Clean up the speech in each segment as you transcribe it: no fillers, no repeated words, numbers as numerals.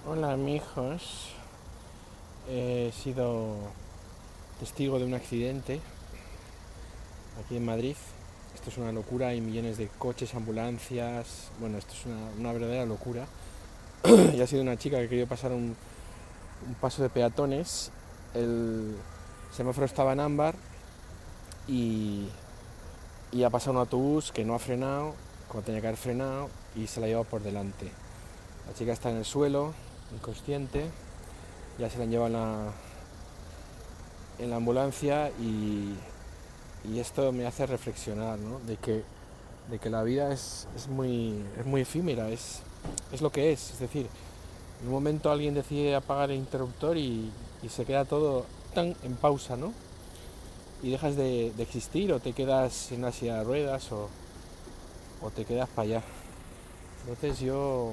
Hola amigos, he sido testigo de un accidente aquí en Madrid. Esto es una locura, hay millones de coches, ambulancias, bueno, esto es una verdadera locura. Y ha sido una chica que ha querido pasar un paso de peatones, el semáforo estaba en ámbar y, y ha pasado un autobús que no ha frenado, como tenía que haber frenado, y se la ha llevado por delante. La chica está en el suelo, inconsciente, ya se la han llevado en la ambulancia y esto me hace reflexionar, ¿no? de que la vida es muy efímera, es lo que es decir, en un momento alguien decide apagar el interruptor y se queda todo tan en pausa, ¿no? Y dejas de existir o te quedas en una silla de ruedas o te quedas para allá. Entonces yo,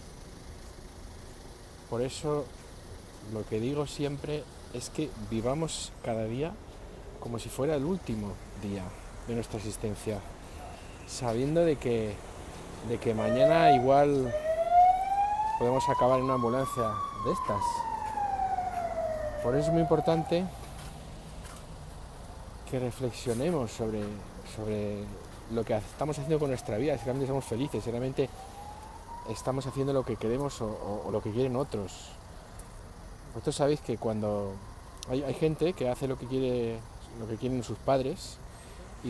por eso, lo que digo siempre es que vivamos cada día como si fuera el último día de nuestra existencia, sabiendo de que mañana igual podemos acabar en una ambulancia de estas. Por eso es muy importante que reflexionemos sobre lo que estamos haciendo con nuestra vida, si realmente somos felices, si realmente estamos haciendo lo que queremos o lo que quieren otros. Vosotros sabéis que cuando hay gente que hace lo que quieren sus padres, y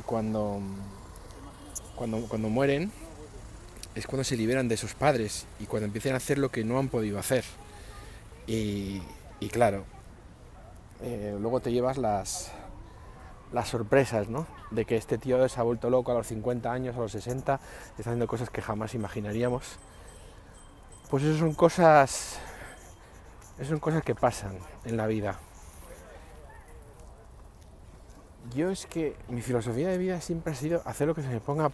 cuando mueren es cuando se liberan de sus padres y cuando empiezan a hacer lo que no han podido hacer. Y, y claro, luego te llevas las sorpresas, ¿no? De que este tío se ha vuelto loco a los 50 años, a los 60, está haciendo cosas que jamás imaginaríamos. Pues eso son cosas que pasan en la vida. Yo es que mi filosofía de vida siempre ha sido hacer lo que se me ponga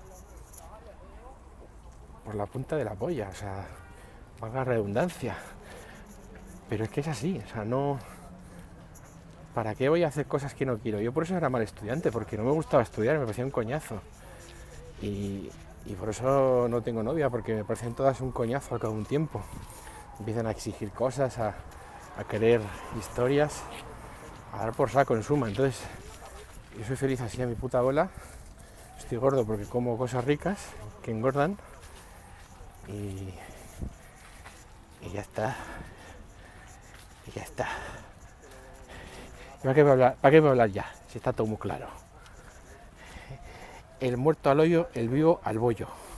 por la punta de la polla, o sea, valga la redundancia. Pero es que es así, o sea, no... ¿Para qué voy a hacer cosas que no quiero? Yo por eso era mal estudiante, porque no me gustaba estudiar, me parecía un coñazo. Y, y por eso no tengo novia, porque me parecen todas un coñazo al cabo de un tiempo. Empiezan a exigir cosas, a querer historias, a dar por saco en suma. Entonces, yo soy feliz así a mi puta bola. Estoy gordo porque como cosas ricas que engordan. Y, y ya está. Y ya está. ¿Para qué voy a hablar ya? Si está todo muy claro. El muerto al hoyo, el vivo al bollo.